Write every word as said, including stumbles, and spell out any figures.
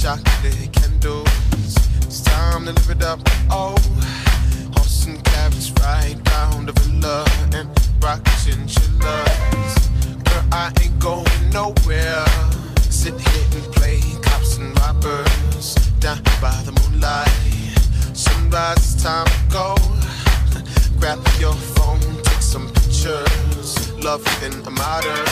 chocolate candles. It's time to live it up. Oh, horse and carriage ride down the villa and rock chinchillas. Girl, I ain't going nowhere. Sit here and play cops and robbers down by the moonlight. Sunrise, it's time to go. Grab your phone, take some pictures. Love in a modern